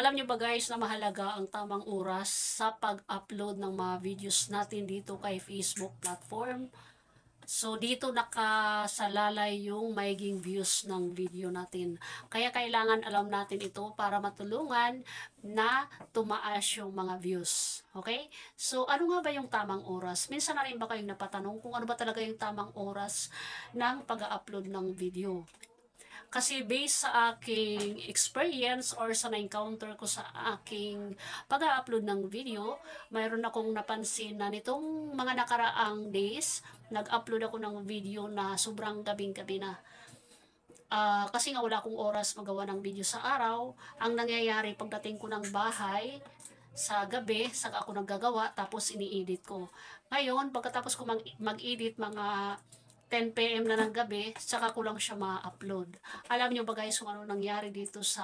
Alam nyo ba guys na mahalaga ang tamang oras sa pag-upload ng mga videos natin dito kay Facebook platform? So dito nakasalalay yung magiging views ng video natin. Kaya kailangan alam natin ito para matulungan na tumaas yung mga views. Okay? So ano nga ba yung tamang oras? Minsan na rin ba kayong napatanong kung ano ba talaga yung tamang oras ng pag-upload ng video? Kasi based sa aking experience or sa na-encounter ko sa aking pag-upload ng video, mayroon akong napansin na nitong mga nakaraang days, nag-upload ako ng video na sobrang gabing-gabi na. Kasi nga wala akong oras magawa ng video sa araw, ang nangyayari pagdating ko ng bahay, sa gabi, saka ako naggagawa, tapos ini-edit ko. Ngayon, pagkatapos ko mag-edit mga 10 PM na ng gabi, saka ko lang siya ma-upload. Alam nyo ba guys kung ano nangyari dito sa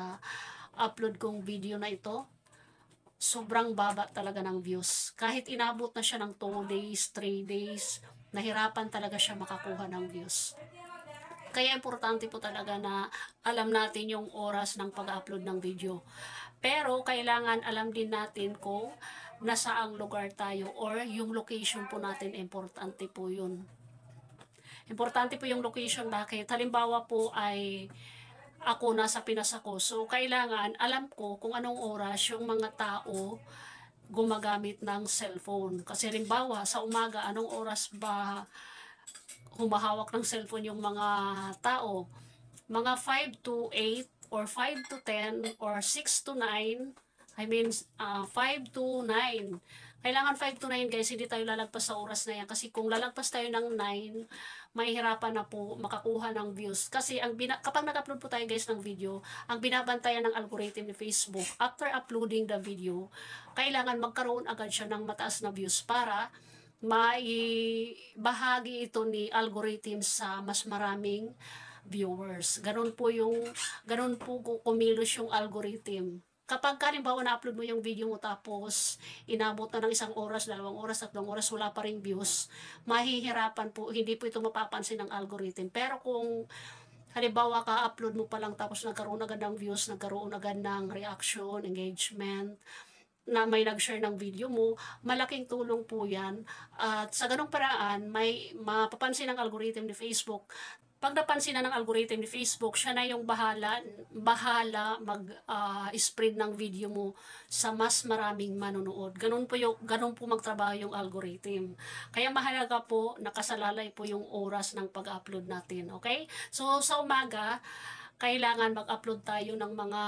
upload kong video na ito? Sobrang baba talaga ng views. Kahit inabot na siya ng 2 days, 3 days, nahirapan talaga siya makakuha ng views. Kaya importante po talaga na alam natin yung oras ng pag-upload ng video. Pero kailangan alam din natin kung nasaang lugar tayo or yung location po natin, importante po yun. Importante po yung location. Bakit? Halimbawa po ay ako nasa Pinas ako. So, kailangan alam ko kung anong oras yung mga tao gumagamit ng cellphone. Kasi halimbawa, sa umaga, anong oras ba humahawak ng cellphone yung mga tao? Mga 5 to 8 or 5 to 10 or 6 to 9. I mean, 5 to 9. Kailangan 5 to 9 guys, hindi tayo lalagpas sa oras na yan. Kasi kung lalagpas tayo ng 9, mahihirapan na po makakuha ng views. Kasi kapag nag-upload po tayo guys ng video, ang binabantayan ng algorithm ni Facebook, after uploading the video, kailangan magkaroon agad siya ng mataas na views para maibahagi ito ni algorithm sa mas maraming viewers. Ganun po kumilos yung algorithm. Kapag halimbawa na-upload mo yung video mo tapos inabot na ng 1 oras, 2 oras, 3 oras, wala pa ring views, mahihirapan po, hindi po ito mapapansin ng algorithm. Pero kung halimbawa ka-upload mo pa lang tapos nagkaroon agad ng views, nagkaroon agad ng reaction, engagement, na may nag-share ng video mo, malaking tulong po yan. At sa ganung paraan, may mapapansin ng algorithm ni Facebook. Pag napansin na ng algorithm ni Facebook, siya na yung bahala mag-spread ng video mo sa mas maraming manonood. Ganun po magtrabaho yung algorithm. Kaya mahalaga po, nakasalalay po yung oras ng pag-upload natin. Okay? So, sa umaga, kailangan mag-upload tayo ng mga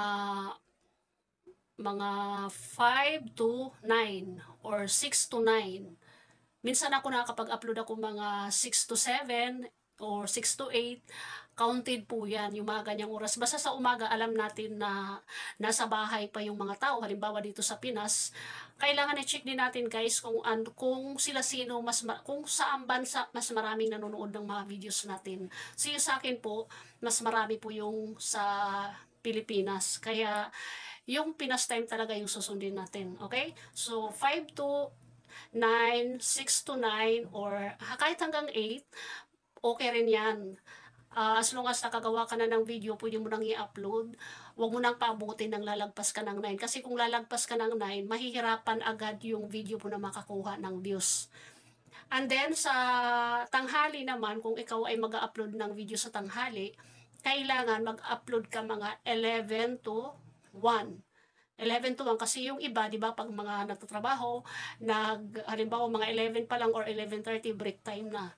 5 to 9 or 6 to 9. Minsan ako nakakapag-upload ako mga 6 to 7 or 6 to 8, counted po yan, yung mga ganyang oras. Basta sa umaga, alam natin na nasa bahay pa yung mga tao. Halimbawa dito sa Pinas, kailangan i-check din natin guys kung sila sino, kung saan bansa mas maraming nanonood ng mga videos natin. So yung sa akin po, mas marami po yung sa Pilipinas. Kaya yung Pinas time talaga yung susundin natin. Okay? So 5 to 9, 6 to 9, or kahit hanggang 8, okay rin yan. As long as nakagawa ka na ng video, pwede mo nang i-upload. Huwag mo nang paabutin ng lalagpas ka ng 9. Kasi kung lalagpas ka ng 9, mahihirapan agad yung video mo na makakuha ng views. And then, sa tanghali naman, kung ikaw ay mag-upload ng video sa tanghali, kailangan mag-upload ka mga 11 to 1. 11 to 1 kasi yung iba, di ba, pag mga nagtatrabaho, halimbawa mga 11 pa lang or 11:30 break time na.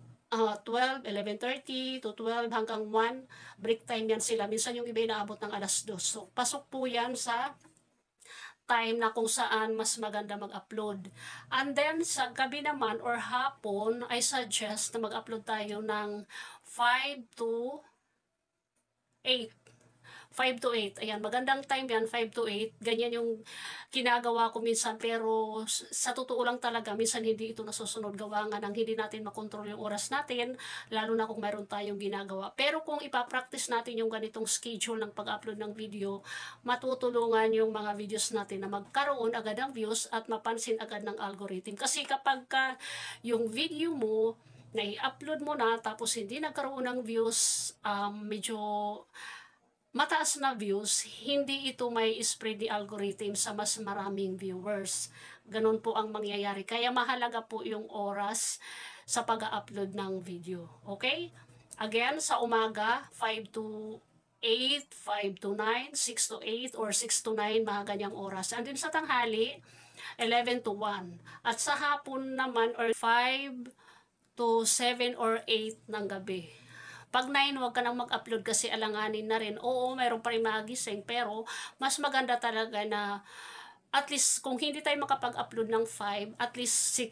11:30 to 12 hanggang 1, break time yan sila. Minsan yung iba inaabot ng 2:00. So, pasok po yan sa time na kung saan mas maganda mag-upload. And then, sa gabi naman or hapon, I suggest na mag-upload tayo ng 5 to 8. 5 to 8. Ayan, magandang time yan, 5 to 8. Ganyan yung ginagawa ko minsan. Pero sa totoo lang talaga, minsan hindi ito nasusunod. Gawa nga ng hindi natin makontrol yung oras natin, lalo na kung mayroon tayong ginagawa. Pero kung ipapractice natin yung ganitong schedule ng pag-upload ng video, matutulungan yung mga videos natin na magkaroon agad ng views at mapansin agad ng algorithm. Kasi kapag yung video mo, na i-upload mo na, tapos hindi nagkaroon ng views, medyo mataas na views, hindi ito may spread the algorithm sa mas maraming viewers. Ganun po ang mangyayari. Kaya mahalaga po yung oras sa pag-upload ng video. Okay? Again, sa umaga, 5 to 8, 5 to 9, 6 to 8, or 6 to 9, mga ganyang oras. And din sa tanghali, 11 to 1. At sa hapon naman, or 5 to 7 or 8 ng gabi. Pag 9, huwag ka nang mag-upload kasi alanganin na rin. Oo, mayroon pa rin magising, pero mas maganda talaga na at least kung hindi tayo makapag-upload ng 5, at least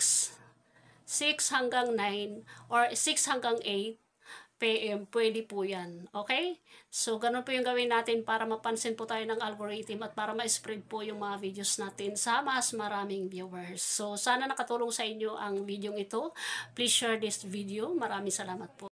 6 hanggang 9 or 6 hanggang 8 PM, pwede po yan. Okay? So, ganun po yung gawin natin para mapansin po tayo ng algorithm at para ma-spread po yung mga videos natin sa mas maraming viewers. So, sana nakatulong sa inyo ang video ito. Please share this video. Maraming salamat po.